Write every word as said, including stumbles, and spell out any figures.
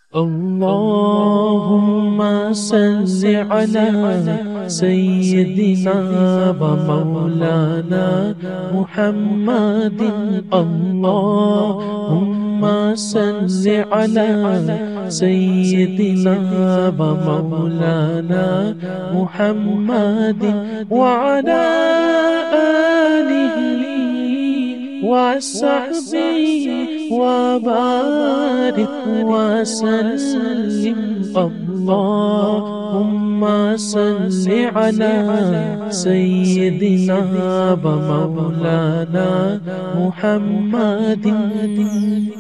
اللهم صل على سيدنا ومولانا محمد. اللهم صل على سيدنا ومولانا محمد وعلى آله وصحبه وبارك وسلم. اللهم صل على سيدنا ومولانا محمد.